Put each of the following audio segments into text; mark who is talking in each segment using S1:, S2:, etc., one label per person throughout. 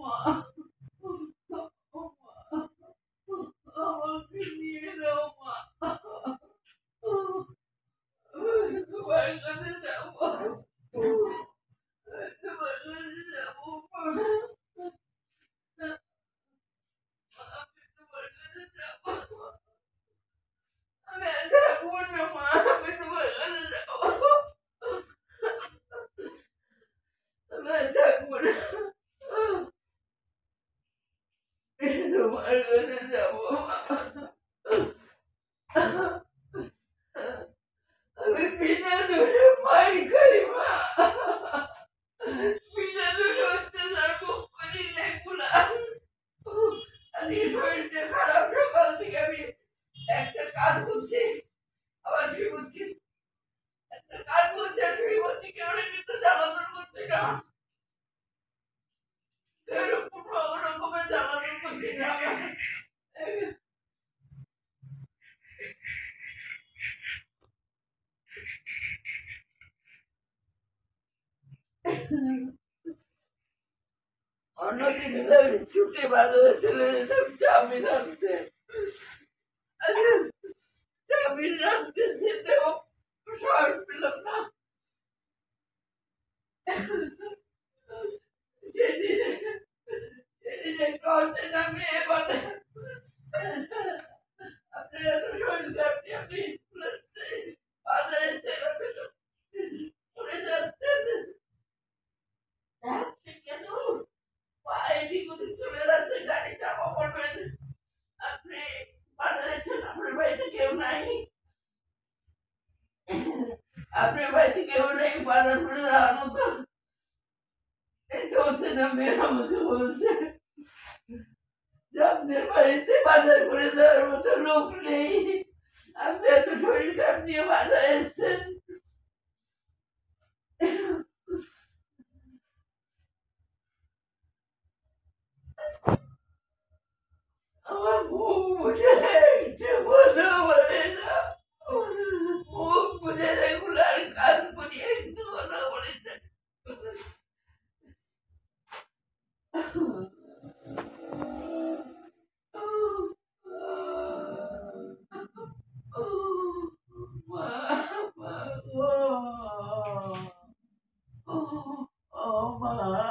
S1: আমাকে নিয়ে নাও মা, তোমার কাছে যাবো, তোমার কাছে যাবো মা, আমি তোমার কাছে যাবো, আমি আর থাকবো না মা, আমি তোমার কাছে যাবো, আমি আর থাকবো না, তোমার কাছে যাবো মা, আমি বিনা দোষে মার খাই মা, বিনা দোষে অত্যাচার ভোগ করি লেগুলা, আজকে শরীরটা খারাপ, সকাল থেকে আমি একটা কাজ করছি, আবার শুয়ে করছি, একটা কাজ করছি আর শুয়ে করছি, কেউ কিন্তু জ্বালাতন করছি না, এরকম রকমের জ্বালাতন করছি না, অন্যদিন ছুটি বাজারে চলে যেতাম চাউমিন আনতে, চাউমিন রাখতে যেতেও সাহস পেলাম না, সেদিন একটা অচেনা মেয়ে বলে আপনার এত শরীর খারাপ, আপনি স্কুল আসতে বাজারে ছেড়ে ফেলুন পড়ে যাচ্ছেন, কেন এদিক ওদিক চলে যাচ্ছে, গাড়ি চাপা পড়বেন, আপনি বাজারে ছেড়ে, আপনার বাড়িতে কেউ নাই, আপনার বাড়িতে কেউ নেই, বাজার করে যাওয়ার মতো, এটা হচ্ছে না মেয়ে আমাকে বলছে যে আপনার বাড়িতে বাজার করে দেওয়ার মতো লোক নেই, আপনি এত শরীর খারাপ নিয়ে বাজারে এসছেন, আমার মুখ বুঝে বলো বলে না, মুখ বুঝে রেগুলার কাজ করি, একটু কথা বলে না, মা, মা গো, ও মা,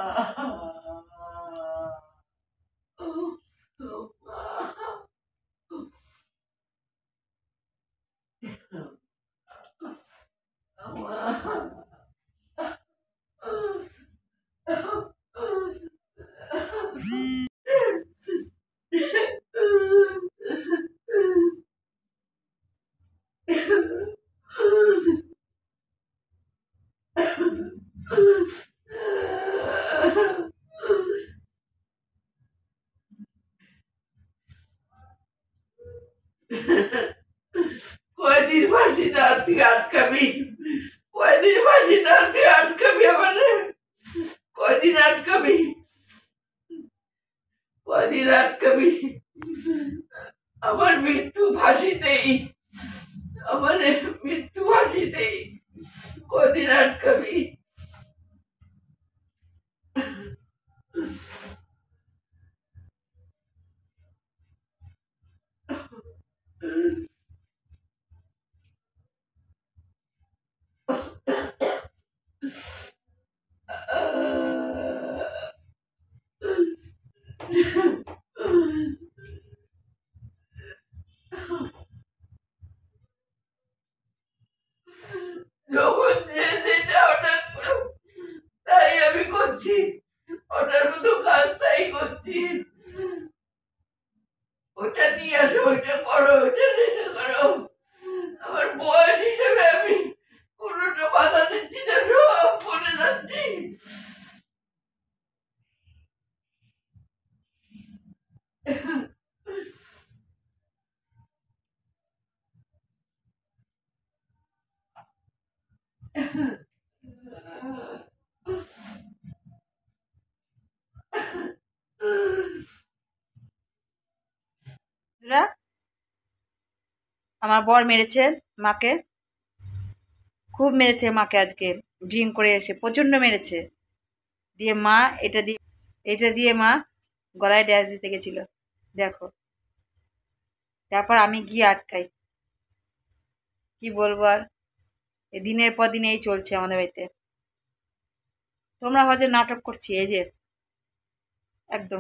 S1: কয়দিন ফাঁসি দেওয়ার থেকে আটকাবি, কয়দিন ফাঁসি দেওয়ার থেকে আটকাবি, আমাদের কয়দিন আটকাবি, কয়দিন আটকাবি, আমার মৃত্যু ফাঁসিতেই, আমার মৃত্যু ফাঁসিতেই, কয়দিন আটকাবি, যখন যে যেটা অর্ডার করো তাই আমি করছি, অর্ডার মতো কাজ তাই করছি, ওটা নিয়ে আসো, ওইটা করো, ওইটা সেটা করো, আমার বয়স হিসেবে আমি কোনোটা বাধা দিচ্ছি না, সব করে যাচ্ছি,
S2: আমার বর মেরেছে মাকে, খুব মেরেছে মাকে, আজকে ড্রিঙ্ক করে এসে প্রচণ্ড মেরেছে, দিয়ে মা এটা দিয়ে এটা দিয়ে মা গলায় ড্যাশ দিতে গেছিল, দেখো। তারপর আমি গিয়ে আটকাই। কি বলবো আর, এই দিনের পর দিন এই চলছে আমাদের বাড়িতে। তোমরা ভাবছো নাটক করছি, এই যে একদম।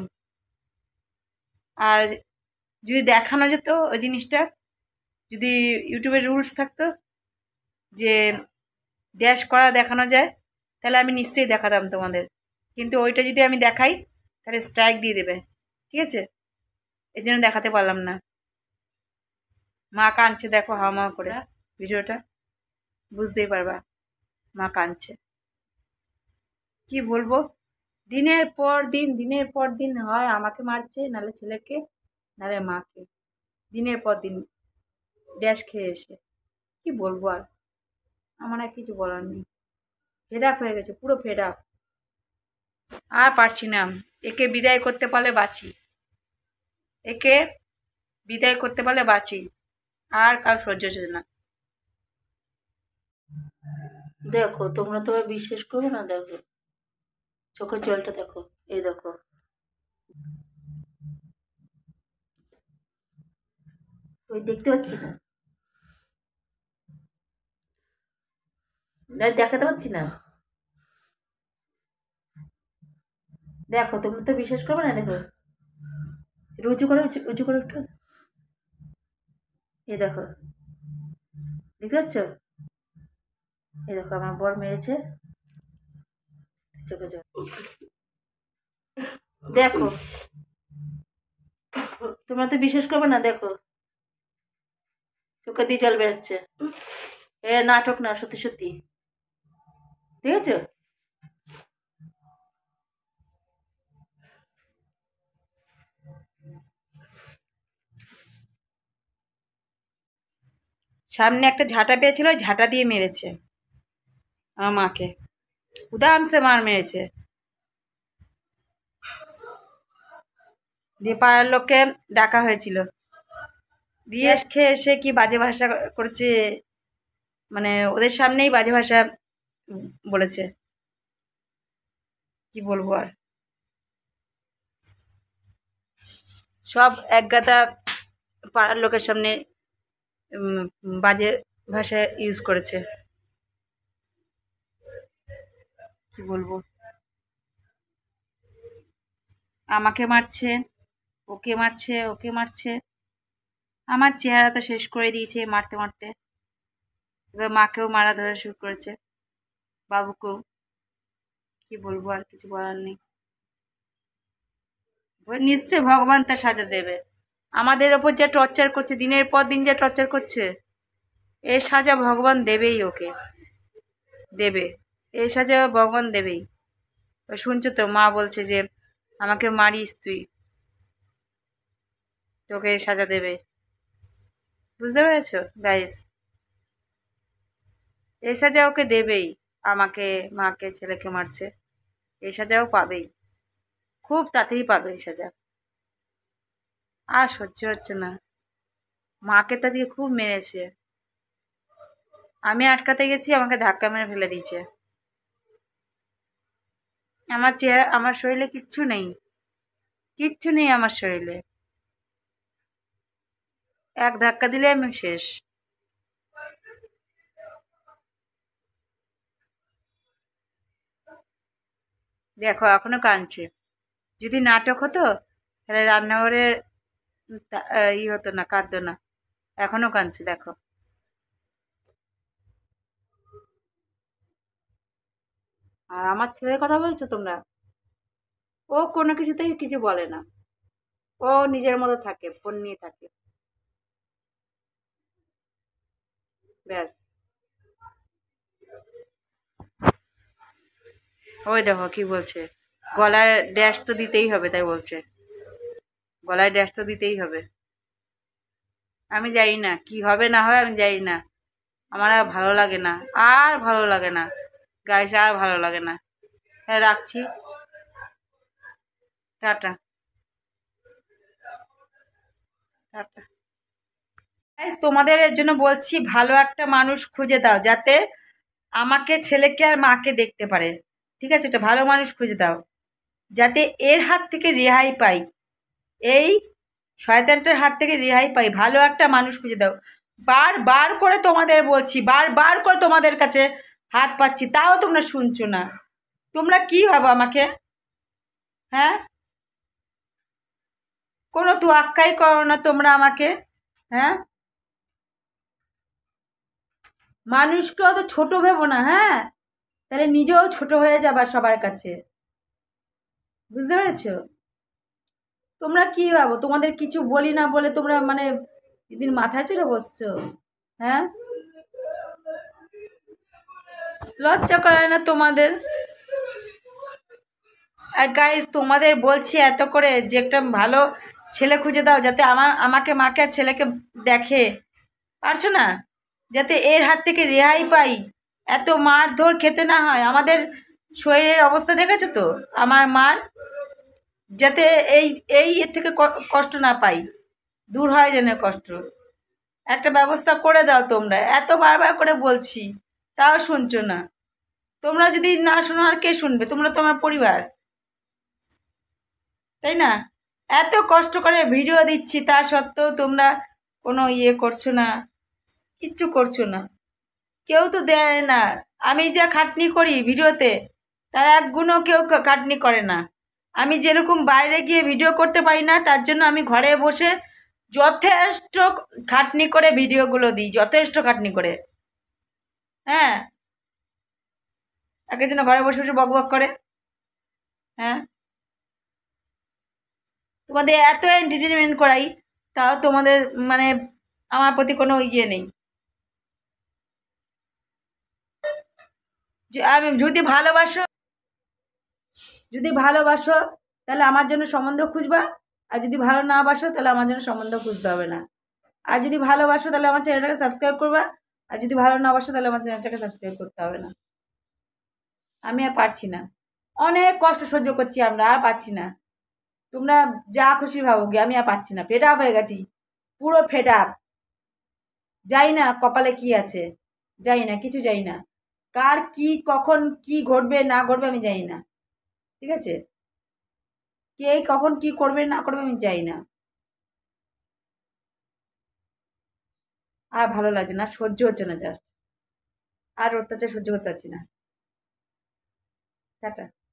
S2: আর যদি দেখানো যেত ওই জিনিসটা, যদি ইউটিউবের রুলস থাকতো যে ড্যাশ করা দেখানো যায়, তাহলে আমি নিশ্চয়ই দেখাতাম তোমাদের। কিন্তু ওইটা যদি আমি দেখাই তাহলে স্ট্রাইক দিয়ে দেবে, ঠিক আছে? এই জন্য দেখাতে পারলাম না। মা কাঁদছে, দেখো হাওয়া করে ভিডিওটা বুঝতেই পারবা মা কাঁদছে। কি বলবো, দিনের পর দিন হয় আমাকে মারছে, নাহলে ছেলেকে, নাহলে মাকে, দিনের পর দিন ড্যাশ খেয়ে এসে। কি বলবো আর, আমার আর কিছু বলার নেই। ফেড আপ হয়ে গেছে, পুরো ফেড আপ। আর পারছি না। একে বিদায় করতে পারলে বাঁচি, একে বিদায় করতে পারলে বাঁচি, আর কার সহ্য হচ্ছে না। দেখো, তোমরা তো আর বিশ্বাস করবে না, দেখো চোখের জলটা দেখো, এই দেখো। ওই দেখতে পাচ্ছি না, দেখাতে পাচ্ছি না। দেখো, তোমরা তো বিশ্বাস করবে না, দেখো একটু উঁচু করো, উঁচু করো একটু, এই দেখো, দেখতে পাচ্ছ? এই দেখো আমার বর মেরেছে চোখে জল। দেখো, তোমরা তো বিশ্বাস করবে না, দেখো চোখে দিয়ে জল বেরোচ্ছে। এ নাটক না, সত্যি সত্যি, ঠিক আছে? সামনে একটা ঝাঁটা পেয়েছিল, ওই ঝাঁটা দিয়ে মেরেছে আমার মাকে, উদামসে মার মেরেছে। দিয়ে পাড়ার লোককে ডাকা হয়েছিল, দিয়ে খেয়ে এসে কি বাজে ভাষা করেছে, মানে ওদের সামনেই বাজে ভাষা বলেছে। কি বলবো আর, সব একগাদা পাড়ার লোকের সামনে বাজে ভাষা ইউজ করেছে। কি বলবো, আমাকে মারছে, ওকে মারছে, ওকে মারছে। আমার চেহারা তো শেষ করে দিয়েছে মারতে মারতে। এবার মাকেও মারা ধরা শুরু করেছে, বাবুকেও। কি বলবো আর, কিছু বলার নেই। ওই নিশ্চয় ভগবান তার সাজা দেবে। আমাদের ওপর যা টর্চার করছে, দিনের পর দিন যা টর্চার করছে, এর সাজা ভগবান দেবেই ওকে, দেবে। এই সাজা ভগবান দেবেই। শুনছো তো, মা বলছে যে আমাকে মারিস তুই, তোকে সাজা দেবে। বুঝতে পেরেছো গাইস? এই সাজা ওকে দেবেই। আমাকে, মাকে, ছেলেকে মারছে, এই সাজাও পাবেই, খুব তাড়াতাড়ি পাবে এই সাজা। আর সহ্য হচ্ছে না, মাকে তো আজকে খুব মেরেছে। আমি আটকাতে গেছি, আমাকে ধাক্কা মেরে ফেলে দিয়েছে। আমার চেহারা, আমার শরীরে কিচ্ছু নেই, কিচ্ছু নেই আমার শরীরে। এক ধাক্কা দিলে আমি শেষ। দেখো এখনো কাঁদছে। যদি নাটক হতো তাহলে রান্নাঘরে ই হতো না, কাঁদতো না। এখনো কাঁদছে, দেখো। আর আমার ছেলের কথা বলছো তোমরা, ও কোনো কিছুতেই কিছু বলে না, ও নিজের মতো থাকে, ফোন নিয়ে থাকে, ব্যাস। ওই দেখো কি বলছে, গলায় ড্যাশ তো দিতেই হবে, তাই বলছে গলায় ড্যাশ তো দিতেই হবে। আমি জানি না কি হবে না হবে, আমি জানি না। আমার আর ভালো লাগে না, আর ভালো লাগে না গাইস, আর ভালো লাগে না। তাই রাখছি, টাটা, টাটা। গাইস, তোমাদের এর জন্য বলছি, ভালো একটা মানুষ খুঁজে দাও, যাতে আমাকে, ছেলেকে আর মাকে দেখতে পারে। ঠিক আছে, একটা ভালো মানুষ খুঁজে দাও, যাতে এর হাত থেকে রেহাই পাই, এই শয়তানটার হাত থেকে রেহাই পাই। ভালো একটা মানুষ খুঁজে দাও। বারবার করে তোমাদের বলছি, বারবার করে তোমাদের কাছে হাত পাচ্ছি, তাও তোমরা শুনছো না। তোমরা কি ভাবো আমাকে? হ্যাঁ, কোনো তোয়াক্কাই করো না তোমরা আমাকে। হ্যাঁ, মানুষকে অত ছোট ভেবো না। হ্যাঁ, তাহলে নিজেও ছোট হয়ে যাবা সবার কাছে। বুঝতে পেরেছো? তোমরা কি ভাবো তোমাদের কিছু বলি না বলে তোমরা মানে এদিন মাথায় চড়ে বসছো? হ্যাঁ, লজ্জা করে না তোমাদের? আর গাইস, তোমাদের বলছি এত করে যে একটা ভালো ছেলে খুঁজে দাও, যাতে আমাকে মাকে আর ছেলেকে দেখে। পারছো না? যাতে এর হাত থেকে রেহাই পাই, এত মারধর খেতে না হয়। আমাদের শরীরের অবস্থা দেখেছো তো আমার মার, যাতে এই এই এর থেকে কষ্ট না পাই, দূর হয় যেন কষ্ট। একটা ব্যবস্থা করে দাও তোমরা। এত বারবার করে বলছি, তাও শুনছো না। তোমরা যদি না শোনো আর কে শুনবে? তোমরা তো আমার পরিবার, তাই না? এত কষ্ট করে ভিডিও দিচ্ছি, তা সত্ত্বেও তোমরা কোনো ইয়ে করছো না, কিচ্ছু করছো না। কেউ তো দেয় না। আমি যা খাটনি করি ভিডিওতে, তার এক গুণও কেউ খাটনি করে না। আমি যেরকম বাইরে গিয়ে ভিডিও করতে পারি না, তার জন্য আমি ঘরে বসে যথেষ্ট খাটনি করে ভিডিওগুলো দিই, যথেষ্ট খাটনি করে। হ্যাঁ, একের জন্য ঘরে বসে বসে বক বক করে। হ্যাঁ, তোমাদের এত এন্টারটেনমেন্ট করাই, তাও তোমাদের মানে আমার প্রতি কোনো ইয়ে নেই। আমি যদি ভালোবাসো তাহলে আমার জন্য সম্বন্ধ খুঁজবা, আর যদি ভালো না বাসো তাহলে আমার জন্য সম্বন্ধ খুঁজতে হবে না। আর যদি ভালোবাসো তাহলে আমার চ্যানেলটাকে সাবস্ক্রাইব করবা, আর যদি ভালো না বাসো তাহলে আমার চ্যানেলটাকে সাবস্ক্রাইব করতে হবে না। আমি আর পারছি না, অনেক কষ্ট সহ্য করছি আমরা, আর পারছি না। তোমরা যা খুশি ভাবো গে, আমি আর পারছি না, ফেড আপ হয়ে গেছি, পুরো ফেড আপ। যাই না কপালে কি আছে, যাই না, কিছু যাই না। কার কি কখন কি ঘটবে না ঘটবে আমি জানি না, ঠিক আছে? কে কখন কি করবে না করবে আমি জানি না। আর ভালো লাগছে না, সহ্য হচ্ছে না, জাস্ট আর অত্যাচার সহ্য করতে পারছি না। টাটা।